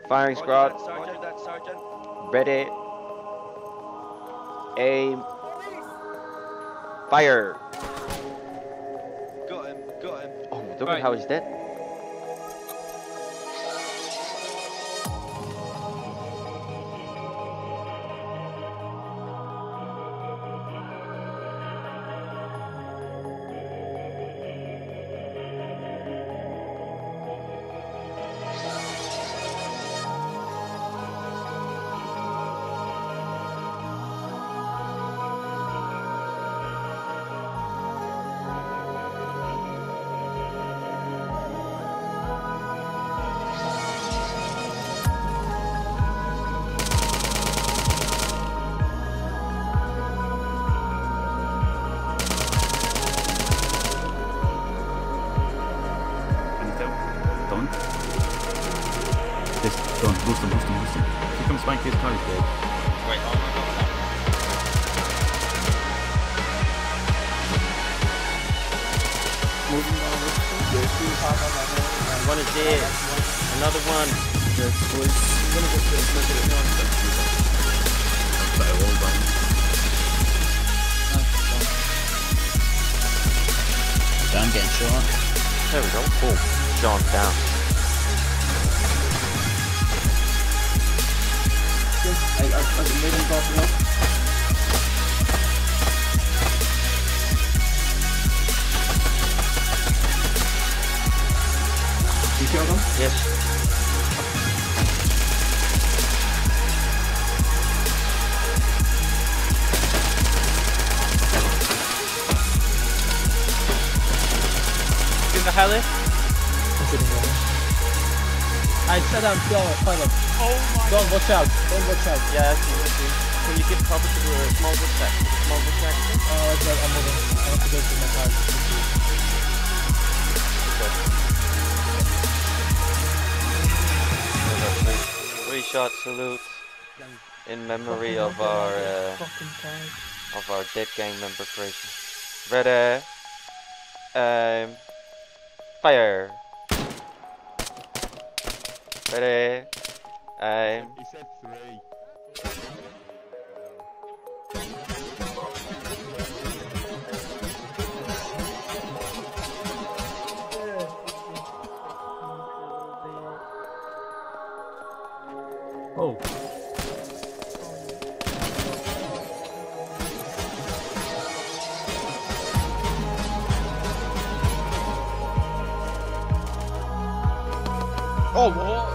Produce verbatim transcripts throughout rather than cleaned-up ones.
Firing squad. Sergeant, that sergeant. Ready. Aim. Fire. Got him, got him. Oh, look Right. at how he's dead. Done. This done. Boost him, boost him, boost him. He comes spank his car, he's dead. Wait, hold on, hold on. Moving down this one. There's two top on my hand. One is dead. Another one. Yes, boys. I'm gonna get this. Look at it. That's better wall down. I'm getting shot. There we go. Boom. John down. I, I, I made him talk enough. You killed him? Yes. In the heli? I said I'm still at pilot. Oh my Don't watch out. Don't watch out. Yeah, I see, I see. Can you give cover to the small book section? Small book section? Oh, that's right. I'm moving. I have to go to my car. Three, three shot salute in memory of our uh, of our dead gang member Fraser. Ready. Um. Fire. Ready. Aim. He said three. Oh. Oh, what?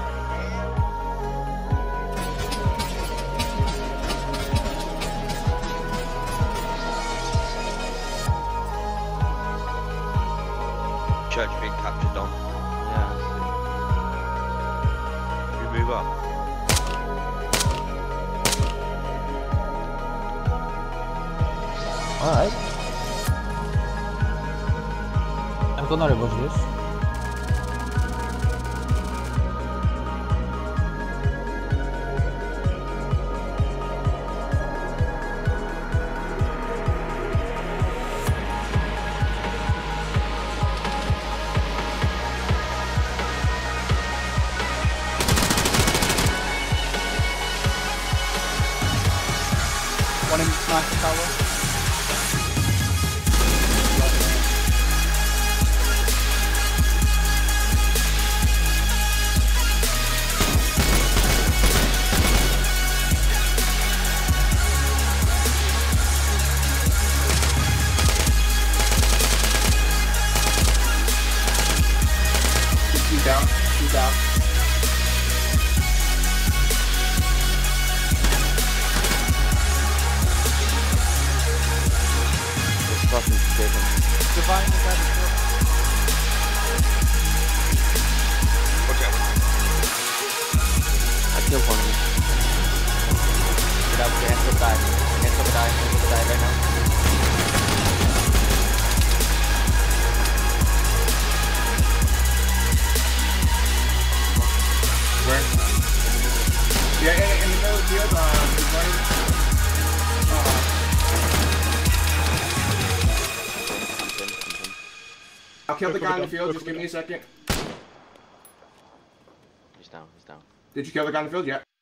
Church being captured on. Yeah, I Should we move up? Alright. I'm gonna reverse this. One in sniper tower. Two down, two down. This fucking chicken. Divine is at the door. Watch out. I killed one of them. Get up, get hands up, die. Hands up, die. Hands up, die right now. Where? Yeah, in, in the middle of the field, uh, he's running. Uh, Comes in, comes in. I'll kill the guy in the field, just give me a second. He's down, he's down. Did you kill the guy in the field yet?